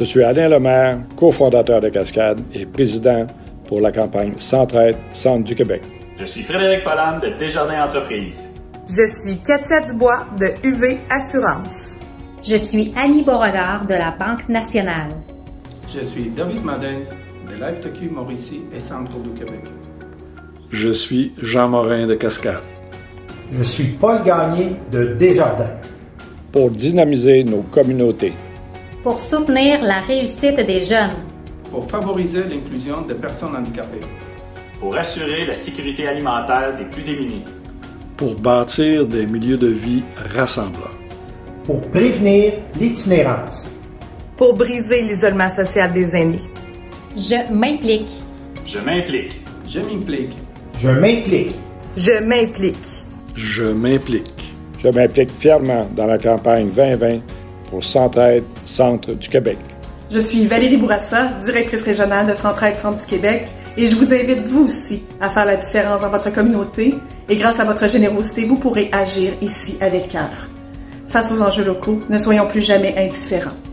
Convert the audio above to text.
suis Alain Lemaire, cofondateur de Cascade et président pour la campagne Centraide Centre du Québec. Je suis Frédéric Folland de Desjardins Entreprises. Je suis Katia Dubois de UV Assurance. Je suis Annie Beauregard de la Banque nationale. Je suis David Madin de LifeTQ Mauricie et Centre du Québec. Je suis Jean Morin de Cascade. Je suis Paul Gagné de Desjardins. Pour dynamiser nos communautés. Pour soutenir la réussite des jeunes. Pour favoriser l'inclusion des personnes handicapées. Pour assurer la sécurité alimentaire des plus démunis. Pour bâtir des milieux de vie rassemblants. Pour prévenir l'itinérance. Pour briser l'isolement social des aînés. Je m'implique. Je m'implique. Je m'implique. Je m'implique. Je m'implique. Je m'implique. Je m'implique fièrement dans la campagne 2020 pour Centraide Centre du Québec. Je suis Valérie Bourassa, directrice régionale de Centraide Centre du Québec, et je vous invite vous aussi à faire la différence dans votre communauté, et grâce à votre générosité, vous pourrez agir ici avec cœur. Face aux enjeux locaux, ne soyons plus jamais indifférents.